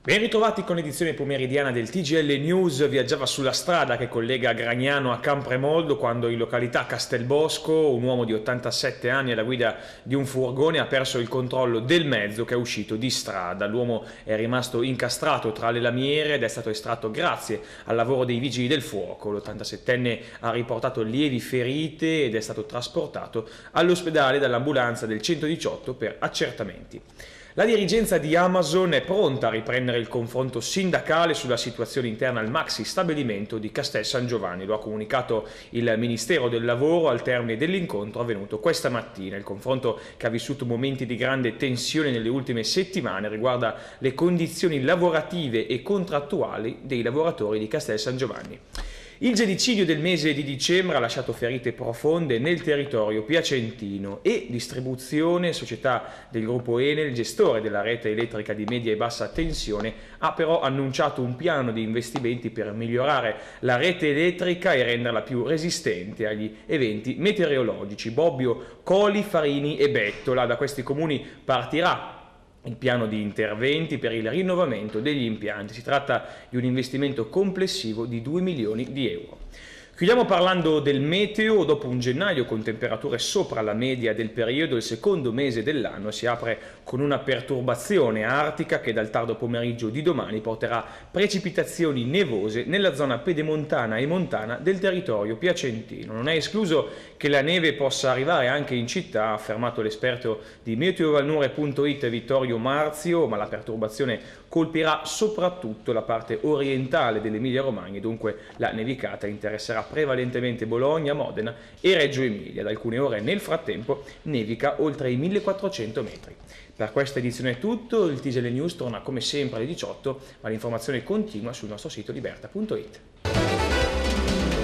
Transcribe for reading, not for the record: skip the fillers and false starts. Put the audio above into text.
Ben ritrovati con l'edizione pomeridiana del TGL News. Viaggiava sulla strada che collega Gragnano a Campremoldo quando in località Castelbosco un uomo di 87 anni alla guida di un furgone ha perso il controllo del mezzo che è uscito di strada. L'uomo è rimasto incastrato tra le lamiere ed è stato estratto grazie al lavoro dei vigili del fuoco. L'87enne ha riportato lievi ferite ed è stato trasportato all'ospedale dall'ambulanza del 118 per accertamenti. La dirigenza di Amazon è pronta a riprendere il confronto sindacale sulla situazione interna al maxi stabilimento di Castel San Giovanni. Lo ha comunicato il Ministero del Lavoro al termine dell'incontro avvenuto questa mattina. Il confronto, che ha vissuto momenti di grande tensione nelle ultime settimane, riguarda le condizioni lavorative e contrattuali dei lavoratori di Castel San Giovanni. Il genocidio del mese di dicembre ha lasciato ferite profonde nel territorio piacentino e Distribuzione, società del gruppo Enel, gestore della rete elettrica di media e bassa tensione, ha però annunciato un piano di investimenti per migliorare la rete elettrica e renderla più resistente agli eventi meteorologici. Bobbio, Coli, Farini e Bettola. Da questi comuni partirà il piano di interventi per il rinnovamento degli impianti. Si tratta di un investimento complessivo di 2 milioni di euro. Chiudiamo parlando del meteo. Dopo un gennaio con temperature sopra la media del periodo, il secondo mese dell'anno si apre con una perturbazione artica che dal tardo pomeriggio di domani porterà precipitazioni nevose nella zona pedemontana e montana del territorio piacentino. Non è escluso che la neve possa arrivare anche in città, ha affermato l'esperto di meteovalnure.it Vittorio Marzio, ma la perturbazione colpirà soprattutto la parte orientale dell'Emilia Romagna e dunque la nevicata interesserà prevalentemente Bologna, Modena e Reggio Emilia. Ad alcune ore nel frattempo nevica oltre i 1400 metri. Per questa edizione è tutto, il TGL News torna come sempre alle 18, ma l'informazione continua sul nostro sito liberta.it.